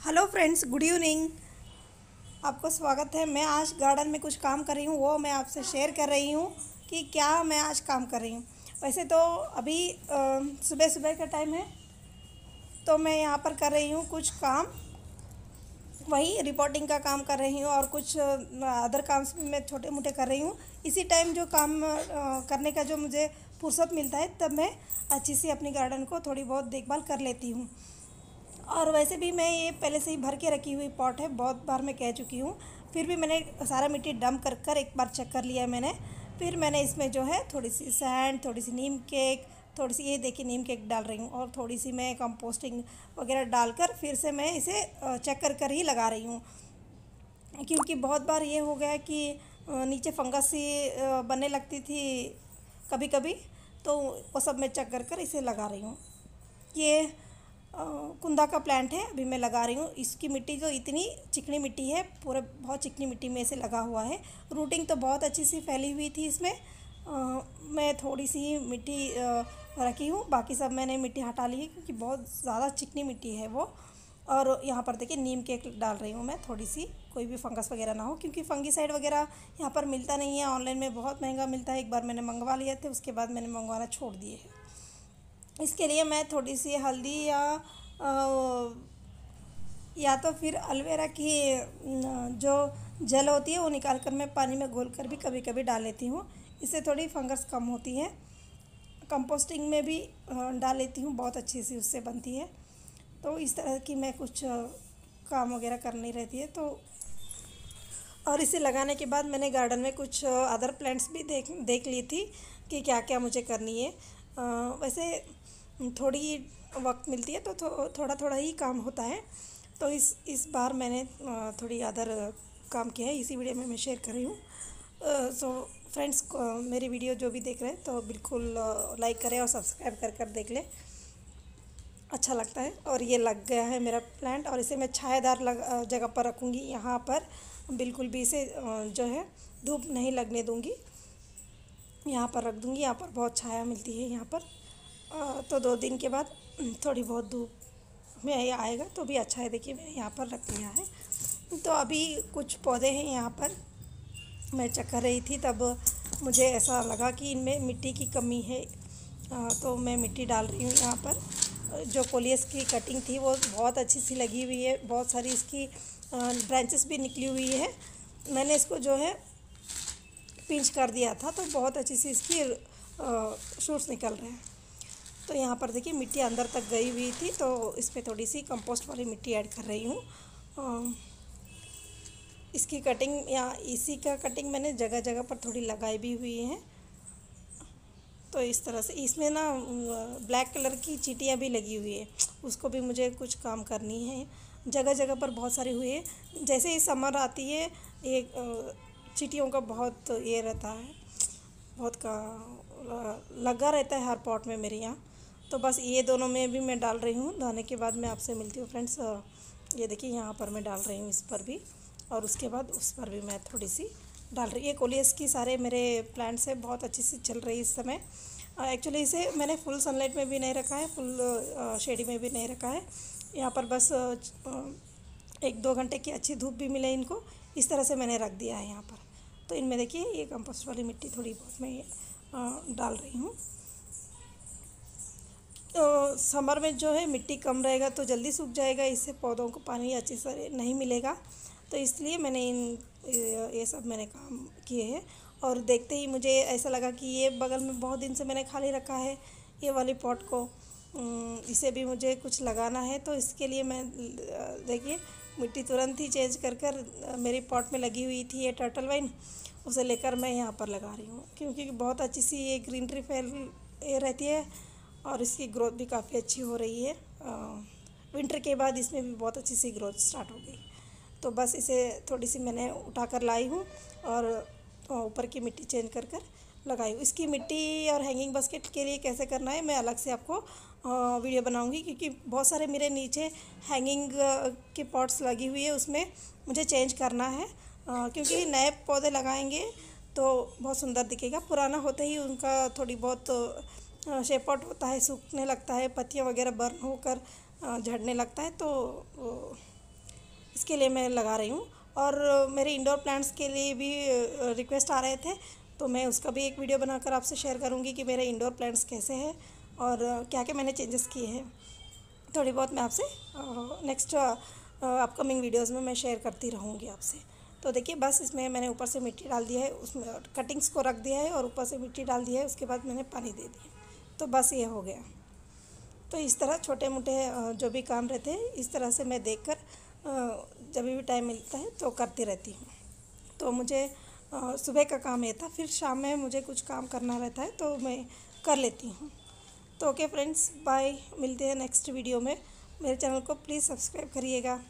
Hello friends, good evening. आपको स्वागत है। मैं आज गार्डन में कुछ काम कर रही हूँ, वो मैं आपसे शेयर कर रही हूँ कि क्या मैं आज काम कर रही हूँ। वैसे तो अभी सुबह सुबह का टाइम है, तो मैं यहाँ पर कर रही हूँ कुछ काम। वही रिपोर्टिंग का काम कर रही हूँ और कुछ अदर काम भी मैं छोटे मोटे कर रही हूँ। इसी टाइम जो काम करने का जो मुझे फुर्सत मिलता है, तब मैं अच्छी सी अपनी गार्डन को थोड़ी बहुत देखभाल कर लेती हूँ। और वैसे भी मैं ये पहले से ही भर के रखी हुई पॉट है, बहुत बार मैं कह चुकी हूँ। फिर भी मैंने सारा मिट्टी डंप कर कर एक बार चेक कर लिया है मैंने। फिर मैंने इसमें जो है थोड़ी सी सैंड, थोड़ी सी नीम केक, थोड़ी सी ये देखिए नीम केक डाल रही हूँ, और थोड़ी सी मैं कंपोस्टिंग वगैरह डालकर फिर से मैं इसे चेक कर कर ही लगा रही हूँ। क्योंकि बहुत बार ये हो गया कि नीचे फंगस सी बनने लगती थी कभी कभी, तो वो सब मैं चेक कर कर इसे लगा रही हूँ। ये कुंदा का प्लांट है, अभी मैं लगा रही हूँ। इसकी मिट्टी जो इतनी चिकनी मिट्टी है, पूरे बहुत चिकनी मिट्टी में इसे लगा हुआ है। रूटिंग तो बहुत अच्छी सी फैली हुई थी इसमें। मैं थोड़ी सी मिट्टी रखी हूँ, बाकी सब मैंने मिट्टी हटा ली है क्योंकि बहुत ज़्यादा चिकनी मिट्टी है वो। और यहाँ पर देखिए नीम केक डाल रही हूँ मैं थोड़ी सी, कोई भी फंगस वगैरह ना हो, क्योंकि फंगीसाइड वगैरह यहाँ पर मिलता नहीं है। ऑनलाइन में बहुत महंगा मिलता है। एक बार मैंने मंगवा लिए थे, उसके बाद मैंने मंगवाना छोड़ दिए है। इसके लिए मैं थोड़ी सी हल्दी या तो फिर एलोवेरा की जो जेल होती है वो निकाल कर मैं पानी में घोल कर भी कभी कभी डाल लेती हूँ। इससे थोड़ी फंगस कम होती है। कंपोस्टिंग में भी डाल लेती हूँ, बहुत अच्छी सी उससे बनती है। तो इस तरह की मैं कुछ काम वगैरह करनी रहती है। तो और इसे लगाने के बाद मैंने गार्डन में कुछ अदर प्लांट्स भी देख देख ली थी कि क्या क्या मुझे करनी है। वैसे थोड़ी वक्त मिलती है तो थोड़ा थोड़ा ही काम होता है। तो इस बार मैंने थोड़ी अदर काम किया है, इसी वीडियो में मैं शेयर कर रही हूँ। सो फ्रेंड्स, मेरी वीडियो जो भी देख रहे हैं तो बिल्कुल लाइक करें और सब्सक्राइब कर कर देख लें, अच्छा लगता है। और ये लग गया है मेरा प्लांट, और इसे मैं छायादार जगह पर रखूँगी। यहाँ पर बिल्कुल भी इसे जो है धूप नहीं लगने दूँगी, यहाँ पर रख दूँगी। यहाँ पर बहुत छाया मिलती है यहाँ पर। तो 2 दिन के बाद थोड़ी बहुत धूप में ये आएगा तो भी अच्छा है। देखिए मैंने यहाँ पर रख लिया है। तो अभी कुछ पौधे हैं यहाँ पर, मैं चेक कर रही थी तब मुझे ऐसा लगा कि इनमें मिट्टी की कमी है। तो मैं मिट्टी डाल रही हूँ यहाँ पर। जो कोलियस की कटिंग थी वो बहुत अच्छी सी लगी हुई है, बहुत सारी इसकी ब्रांचेस भी निकली हुई है। मैंने इसको जो है पिंच कर दिया था, तो बहुत अच्छी सी इसकी शूट्स निकल रहे हैं। तो यहाँ पर देखिए मिट्टी अंदर तक गई हुई थी, तो इस पर थोड़ी सी कंपोस्ट वाली मिट्टी ऐड कर रही हूँ। इसकी कटिंग या इसी का कटिंग मैंने जगह जगह पर थोड़ी लगाई भी हुई है। तो इस तरह से इसमें ना ब्लैक कलर की चींटियाँ भी लगी हुई है, उसको भी मुझे कुछ काम करनी है। जगह जगह पर बहुत सारी हुई है। जैसे ही समर आती है, ये चींटियों का बहुत ये रहता है, बहुत का लगा रहता है हर पॉट में मेरे यहाँ। तो बस ये दोनों में भी मैं डाल रही हूँ। धोने के बाद मैं आपसे मिलती हूँ फ्रेंड्स। ये देखिए यहाँ पर मैं डाल रही हूँ इस पर भी, और उसके बाद उस पर भी मैं थोड़ी सी डाल रही। ये कोलियस की सारे मेरे प्लांट्स है, बहुत अच्छी सी चल रही है इस समय। एक्चुअली इसे मैंने फुल सनलाइट में भी नहीं रखा है, फुल शेडी में भी नहीं रखा है। यहाँ पर बस 1-2 घंटे की अच्छी धूप भी मिले इनको, इस तरह से मैंने रख दिया है यहाँ पर। तो इनमें देखिए ये कंपोस्ट वाली मिट्टी थोड़ी बहुत मैं डाल रही हूँ। तो समर में जो है मिट्टी कम रहेगा तो जल्दी सूख जाएगा, इससे पौधों को पानी अच्छे से नहीं मिलेगा। तो इसलिए मैंने ये सब मैंने काम किए हैं। और देखते ही मुझे ऐसा लगा कि ये बगल में बहुत दिन से मैंने खाली रखा है ये वाली पॉट को, इसे भी मुझे कुछ लगाना है। तो इसके लिए मैं देखिए मिट्टी तुरंत ही चेंज कर कर मेरी पॉट में लगी हुई थी ये टर्टल वाइन, उसे लेकर मैं यहाँ पर लगा रही हूँ। क्योंकि बहुत अच्छी सी ये ग्रीनरी फैल ये रहती है, और इसकी ग्रोथ भी काफ़ी अच्छी हो रही है। विंटर के बाद इसमें भी बहुत अच्छी सी ग्रोथ स्टार्ट हो गई। तो बस इसे थोड़ी सी मैंने उठा कर लाई हूँ, और ऊपर की मिट्टी चेंज कर कर लगाई हूँ। इसकी मिट्टी और हैंगिंग बास्केट के लिए कैसे करना है मैं अलग से आपको वीडियो बनाऊंगी, क्योंकि बहुत सारे मेरे नीचे हैंगिंग के पॉट्स लगी हुई है, उसमें मुझे चेंज करना है। क्योंकि नए पौधे लगाएंगे तो बहुत सुंदर दिखेगा, पुराना होते ही उनका थोड़ी बहुत शेप आउट होता है, सूखने लगता है, पत्तियाँ वगैरह बर्न होकर झड़ने लगता है। तो इसके लिए मैं लगा रही हूँ। और मेरे इंडोर प्लांट्स के लिए भी रिक्वेस्ट आ रहे थे, तो मैं उसका भी एक वीडियो बनाकर आपसे शेयर करूँगी कि मेरे इंडोर प्लांट्स कैसे हैं और क्या क्या मैंने चेंजेस किए हैं। थोड़ी बहुत मैं आपसे नेक्स्ट अपकमिंग वीडियोस में मैं शेयर करती रहूँगी आपसे। तो देखिए बस इसमें मैंने ऊपर से मिट्टी डाल दिया है, उसमें कटिंग्स को रख दिया है और ऊपर से मिट्टी डाल दिया है, उसके बाद मैंने पानी दे दिया, तो बस ये हो गया। तो इस तरह छोटे मोटे जो भी काम रहते हैं इस तरह से मैं देखकर जब भी टाइम मिलता है तो करती रहती हूँ। तो मुझे सुबह का काम ये था, फिर शाम में मुझे कुछ काम करना रहता है तो मैं कर लेती हूँ। तो ओके फ्रेंड्स, बाय, मिलते हैं नेक्स्ट वीडियो में। मेरे चैनल को प्लीज़ सब्सक्राइब करिएगा।